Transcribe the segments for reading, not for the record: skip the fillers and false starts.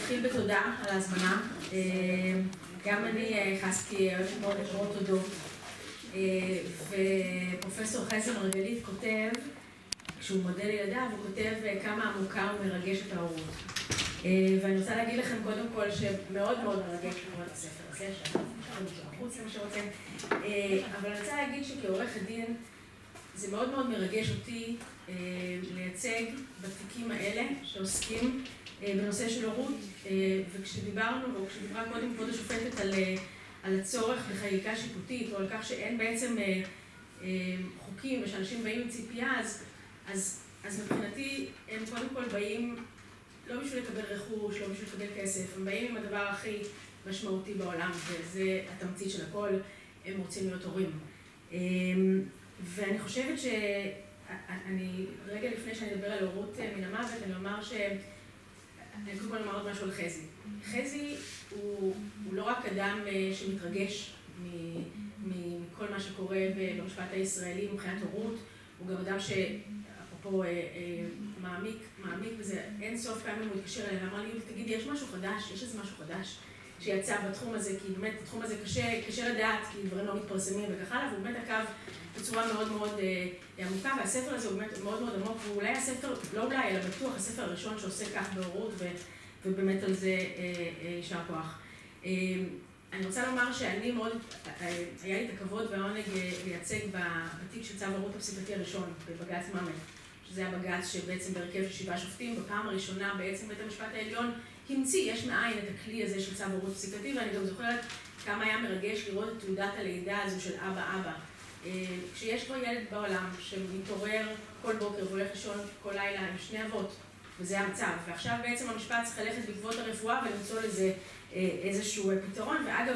נתחיל בתודה על ההזמנה. גם אני חסקי אוהבת מאוד לקרוא תודות. ופרופסור חזי מרגלית כותב, כשהוא מודה לילדיו, הוא כותב כמה עמוקה ומרגש את ההורות. ואני רוצה להגיד לכם קודם כל שמאוד מאוד מרגש לקרוא את הספר הזה, חוץ למה שרוצה. אבל אני רוצה להגיד שכעורך הדין, זה מאוד מאוד מרגש אותי לייצג בתיקים האלה שעוסקים בנושא של הורות, וכשדיברנו, או כשדיברה קודם כבוד השופטת על הצורך בחקיקה שיפוטית, או על כך שאין בעצם חוקים ושאנשים באים עם ציפייה, אז מבחינתי הם קודם כל באים לא בשביל לקבל רכוש, לא בשביל לקבל כסף, הם באים עם הדבר הכי משמעותי בעולם, וזה התמצית של הכל, הם רוצים להיות הורים. ואני חושבת שאני, רגע לפני שאני אדבר על הורות מן המוות, אני אומר אני קודם כל אומר עוד משהו על חזי. חזי הוא לא רק אדם שמתרגש מכל מה שקורה במשפט הישראלי מבחינת הורות, הוא גם אדם שאפרופו מעמיק בזה, אין סוף פעמים הוא התקשר אליי ואמר לי, תגידי, יש משהו חדש, יש איזה משהו חדש שיצא בתחום הזה, כי באמת בתחום הזה קשה לדעת, כי דברים לא מתפרסמים וכך הלאה, והוא באמת עקב בצורה מאוד מאוד עמוקה, והספר הזה הוא באמת מאוד מאוד עמוק, והוא אולי הספר, לא אולי, אלא בטוח, הספר הראשון שעושה כך בהורות, ובאמת על זה יישר כוח. אני רוצה לומר שאני מאוד, היה לי את הכבוד והעונג לייצג בתיק של צו ההורות הפסיקתי הראשון, בבג"ץ ממת, שזה הבג"ץ שבעצם בהרכב של 7 שופטים, בפעם הראשונה בעצם בית המשפט העליון המציא, יש מאין את הכלי הזה של צו ההורות הפסיקתי, ואני גם זוכרת כמה היה מרגש לראות את תעודת הלידה הזו של אבא. כשיש כבר ילד בעולם שמתעורר כל בוקר והולך לישון כל לילה עם 2 אבות, וזה המצב, ועכשיו בעצם המשפט צריך ללכת בעקבות הרפואה ולמצוא לזה איזשהו פתרון, ואגב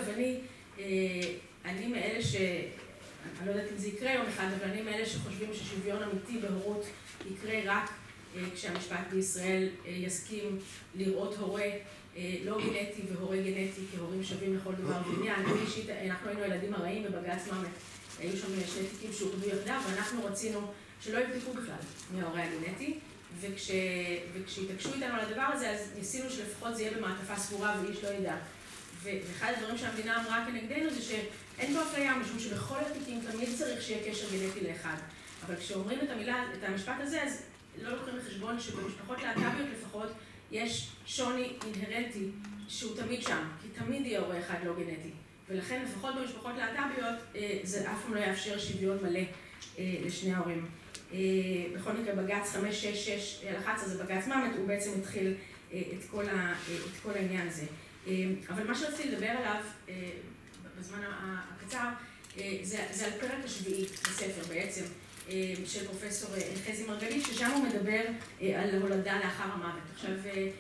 אני מאלה אני לא יודעת אם זה יקרה יום אחד, אבל אני מאלה שחושבים ששוויון אמיתי בהורות יקרה רק כשהמשפט בישראל יסכים לראות הורה לא גנטי והורה גנטי כהורים שווים לכל דבר ועניין. אנחנו היינו ילדים הרעים בבג"ץ ממת, היו שם 2 תיקים שהורדו יחדיו, ואנחנו רצינו שלא יבדקו בכלל מההורה הגנטי, וכשהתעקשו איתנו על הדבר הזה, אז ניסינו שלפחות זה יהיה במעטפה סגורה ואיש לא ידע. ואחד הדברים שהמדינה אמרה כנגדנו זה שאין בו אפליה, משום שבכל התיקים תמיד צריך שיהיה קשר גנטי לאחד. אבל כשאומרים את המשפט הזה, אז לא לוקחים לחשבון שבמשפחות להט"ביות לפחות יש שוני אינהרנטי שהוא תמיד שם, כי תמיד יהיה הורה אחד לא גנטי. ולכן לפחות במשפחות להט"ביות זה אף פעם לא יאפשר שוויון מלא לשני ההורים. בכל מקרה בג"ץ 566 זה בג"ץ ממת, הוא בעצם התחיל את כל העניין הזה. אבל מה שרציתי לדבר עליו בזמן הקצר זה על פרק השביעי בספר בעצם של פרופסור חזי מרגלית, ששם הוא מדבר על הולדה לאחר המוות. עכשיו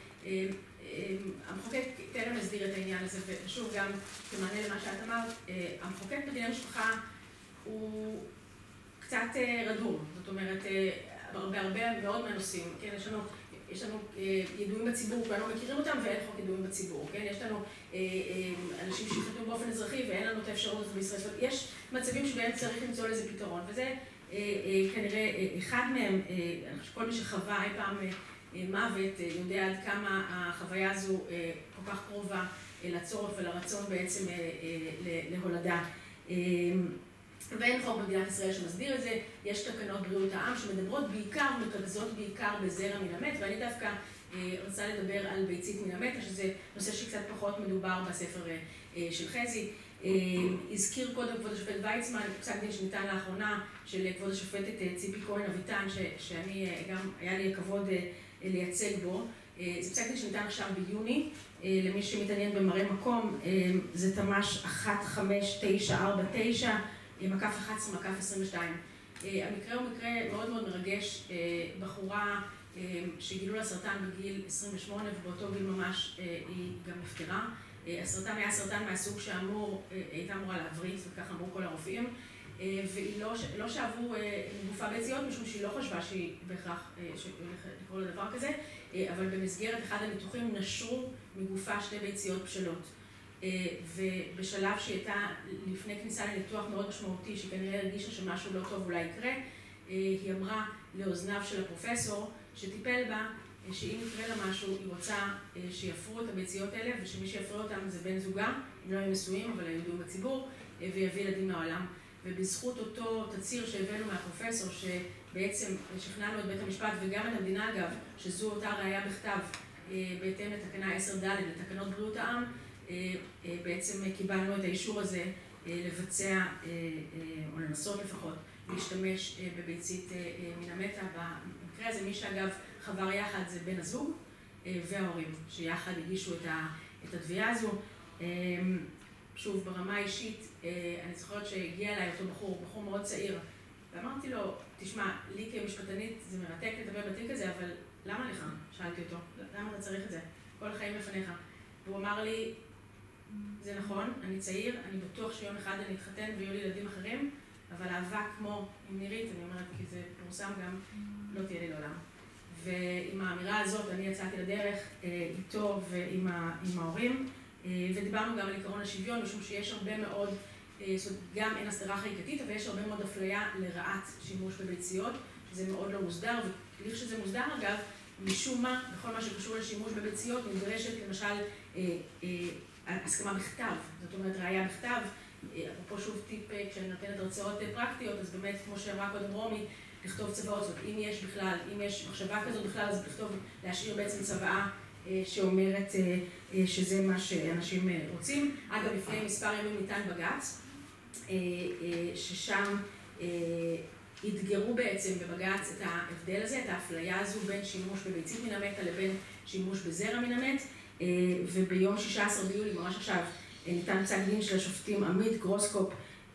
המחוקק טרם מסדיר את העניין הזה, ושוב גם כמענה למה שאת אמרת, המחוקק בדיני משפחה הוא קצת רדום, זאת אומרת, בהרבה מאוד מהנושאים, כן, יש לנו ידועים בציבור, כולנו מכירים אותם ואין חוק ידועים בציבור, כן, יש לנו אנשים שהתחתנו באופן אזרחי ואין לנו את האפשרות הזאת בישראל, יש מצבים שבהם צריך למצוא לזה פתרון, וזה כנראה אחד מהם, כל מי שחווה אי פעם מוות יודע עד כמה החוויה הזו כל כך קרובה לצורך ולרצון בעצם להולדה. ואין חוק במדינת ישראל שמסדיר את זה, יש תקנות בריאות העם שמדברות בעיקר ומתרכזות בעיקר בזרע מן המת, ואני דווקא רוצה לדבר על ביצית מן המת, שזה נושא שקצת פחות מדובר בספר של חזי. הזכיר קודם כבוד השופט ויצמן, פסק דין שניתן לאחרונה של כבוד השופטת ציפי כהן אביטן, שאני גם היה לי הכבוד לייצג בו. זה פסק דין שניתן עכשיו ביוני, למי שמתעניין במראה מקום, זה תמ"ש 15949, מקף 11, מקף 22. המקרה הוא מקרה מאוד מאוד מרגש, בחורה שגילו לה סרטן בגיל 28, ובאותו גיל ממש היא גם נפטרה. הסרטן היה סרטן מהסוג הייתה אמורה להבריא, וכך אמרו כל הרופאים, והיא לא שאבו מגופה ביציות, משום שהיא לא חשבה שהיא בהכרח לקרוא לדבר כזה, אבל במסגרת אחד הניתוחים נשרו מגופה 2 ביציות בשלות. ובשלב שהיא הייתה לפני כניסה לניתוח מאוד משמעותי, שכנראה הרגישה שמשהו לא טוב אולי יקרה, היא אמרה לאוזניו של הפרופסור שטיפל בה, שאם יקרה לה משהו, היא רוצה שיפרו את הביציות האלה, ושמי שיפרה אותם זה בן זוגה, הם לא היו נשואים, אבל היו ידועים בציבור, ויביא ילדים לעולם. ובזכות אותו תצהיר שהבאנו מהפרופסור, שבעצם שכנענו את בית המשפט, וגם את המדינה אגב, שזו אותה ראייה בכתב, בהתאם לתקנה 10ד' לתקנות בריאות העם, בעצם קיבלנו את האישור הזה לבצע, או לנסות לפחות, להשתמש בביצית מן המתה. במקרה הזה, מי שאגב חבר יחד זה בן הזוג וההורים, שיחד הגישו את התביעה הזו. שוב, ברמה האישית, אני זוכרת שהגיע אליי אותו בחור מאוד צעיר, ואמרתי לו, תשמע, לי כמשפטנית זה מרתק לטפל בתיק הזה, אבל למה לך? שאלתי אותו, למה אתה צריך את זה? כל החיים לפניך. והוא אמר לי, זה נכון, אני צעיר, אני בטוח שיום אחד אני אתחתן ויהיו לי ילדים אחרים, אבל אהבה כמו עם נירית, אני אומרת, כי זה פורסם גם, לא תהיה לי לעולם. ועם האמירה הזאת אני יצאתי לדרך איתו ועם ההורים, ודיברנו גם על עקרון השוויון, משום שיש הרבה מאוד, גם אין הסדרה חקיקתית, אבל יש הרבה מאוד אפליה לרעת שימוש בביציות, שזה מאוד לא מוסדר, ולכשזה מוסדר אגב, משום מה, בכל מה שקשור לשימוש בביציות, נדרשת למשל הסכמה בכתב, זאת אומרת ראייה בכתב, אפרופו שוב טיפ כשאני נותנת הרצאות פרקטיות, אז באמת, כמו שאמרה קודם רומי, לכתוב צוואות, זאת אומרת, אם יש בכלל, אם יש מחשבה כזאת בכלל, אז לכתוב, להשאיר בעצם צוואה שאומרת שזה מה שאנשים רוצים. אגב, לפני מספר ימים ניתן בג"ץ, ששם התגרו בעצם בבג"ץ את ההבדל הזה, את האפליה הזו בין שימוש בביצית מן המתה לבין שימוש בזרע מן המת, וביום 16 ביולי, ממש עכשיו, ניתן פסק דין של השופטים עמית גרוסקופ,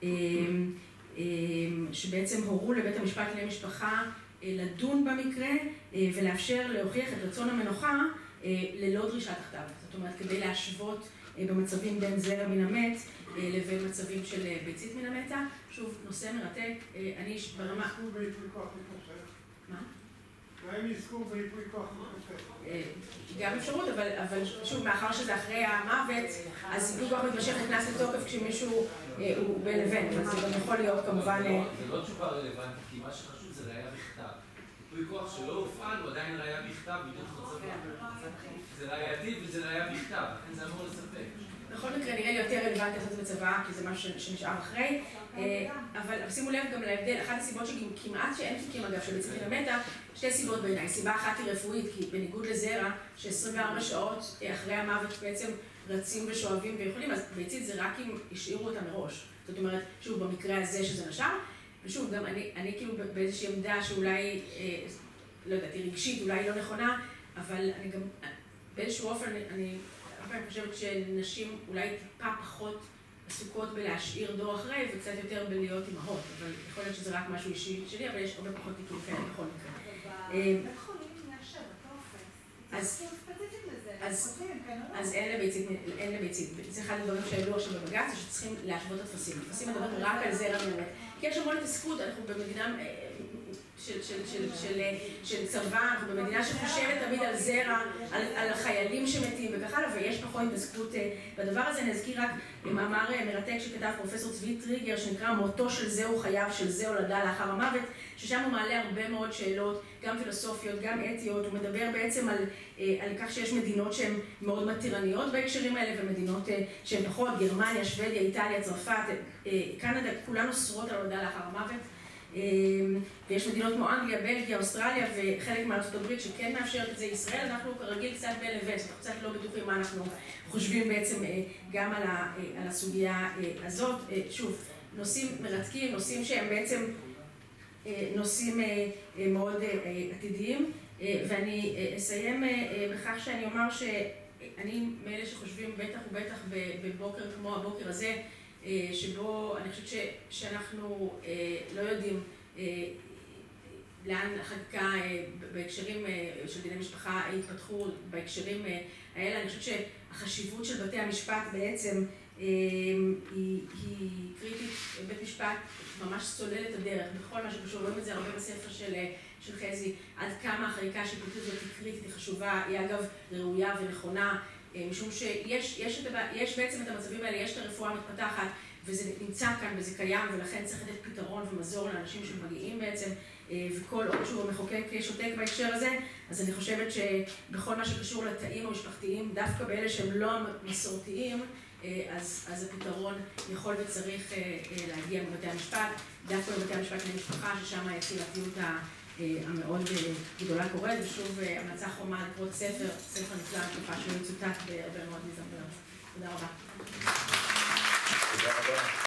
שבעצם הורו לבית המשפט לענייני משפחה לדון במקרה ולאפשר להוכיח את רצון המנוחה ללא דרישת הכתב. זאת אומרת, כדי להשוות במצבים בין זרע מן המת לבין מצבים של ביצית מן המתה. שוב, נושא מרתק, אני ברמה... מה? הם יזכו בייפוי כוח מתמשך. גם אפשרות, אבל שוב, מאחר שזה אחרי המוות, אז ייפוי כוח מתמשך נכנס לתוקף כשמישהו הוא בין לבין, אז זה גם יכול להיות כמובן... זה לא תשובה רלוונטית, כי מה שחשוב זה ראייה בכתב. ייפוי כוח שלא הופעל הוא עדיין ראייה בכתב בדיוק חצבה. זה ראייתי וזה ראייה בכתב, לכן זה אמור לספק. בכל מקרה נראה לי יותר רלוונטי לעשות את זה בצבא, כי זה משהו שנשאר אחרי. אבל שימו לב גם להבדל, אחת הסיבות שכמעט שאין תיקים אגב של ביצית מן המתה, שתי סיבות בעיניי. סיבה אחת היא רפואית, כי בניגוד לזרע, ש24 שעות אחרי המוות בעצם רצים ושואבים ויכולים, אז ביצית זה רק אם השאירו אותה מראש. זאת אומרת, שוב, במקרה הזה שזה נשאר, ושוב, גם אני כאילו באיזושהי עמדה שאולי, לא יודעת, היא רגשית, אולי לא נכונה, אבל אני גם, באיזשהו אופן, אני חושבת שנשים אולי טיפה פחות עסוקות בלהשאיר דור אחרי, וקצת יותר בלהיות אימהות, אבל יכול להיות שזה רק משהו אישי שלי, אבל יש הרבה פחות תיקים כאלה בכל מקרה. בית חולים מאשר, בטופס. אז אין לביצית. זה אחד הדברים שהעלו עכשיו בבג"ץ, זה שצריכים להשוות את הטפסים. הטפסים מדברים רק על זרע מן המת. כי יש המון התעסקות, אנחנו במדינה של צבא, אנחנו במדינה שחושבת תמיד על זרע, על חיילים שמתים וכך הלאה, ויש פחות התעסקות בדבר הזה. נזכיר רק מאמר מרתק שכתב פרופסור צבי טריגר, שנקרא מותו של זהו חייו של זה הולדה לאחר המוות, ששם הוא מעלה הרבה מאוד שאלות, גם פילוסופיות, גם אתיות. הוא מדבר בעצם על כך שיש מדינות שהן מאוד מתירניות בהקשרים האלה, ומדינות שהן פחות, גרמניה, שוודיה, איטליה, צרפת, קנדה, כולן אוסרות על הולדה לאחר המוות. ויש מדינות כמו אנגליה, בלגיה, אוסטרליה וחלק מארצות הברית שכן מאפשרת את זה. ישראל, אנחנו כרגיל קצת בין לבין, אנחנו קצת לא בטוחים מה אנחנו חושבים בעצם גם על הסוגיה הזאת. שוב, נושאים מרתקים, נושאים שהם בעצם נושאים מאוד עתידיים, ואני אסיים בכך שאני אומר שאני מאלה שחושבים בטח ובטח בבוקר כמו הבוקר הזה, שבו אני חושבת שאנחנו לא יודעים לאן החקיקה בהקשרים של דיני משפחה התפתחו בהקשרים האלה. אני חושבת שהחשיבות של בתי המשפט בעצם היא קריטית. בית משפט ממש סולל את הדרך בכל מה שקשור, רואים את זה הרבה בספר של חזי, עד כמה החקיקה השיפוטית הזאת היא קריטית, היא חשובה, היא אגב ראויה ונכונה, משום שיש בעצם את המצבים האלה, יש את הרפואה המתפתחת, וזה נמצא כאן וזה קיים, ולכן צריך לתת פתרון ומזור לאנשים שמגיעים בעצם, וכל עוד שהוא המחוקק שותק בהקשר הזה, אז אני חושבת שבכל מה שקשור לתאים המשפחתיים, דווקא באלה שהם לא מסורתיים, אז הפתרון יכול וצריך להגיע מבתי המשפט, דווקא בבתי המשפט למשפחה, ששם היצירתיות המאוד גדולה קורית, ושוב המלצה חומה לקרוא ספר נפלא, אני בטוחה שהוא יצוטט בהרבה מאוד הזדמנויות. תודה רבה.